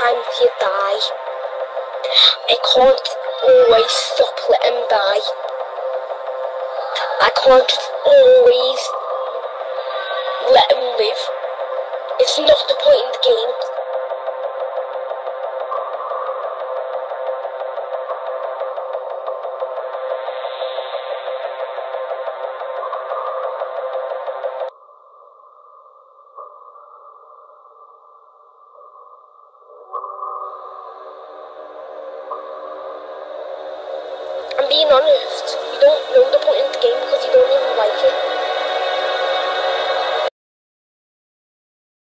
sometimes you die. I can't always stop letting them die. I can't just always let them live. It's not the point in the game. I'm being honest, you don't know the point in the game because you don't even like it.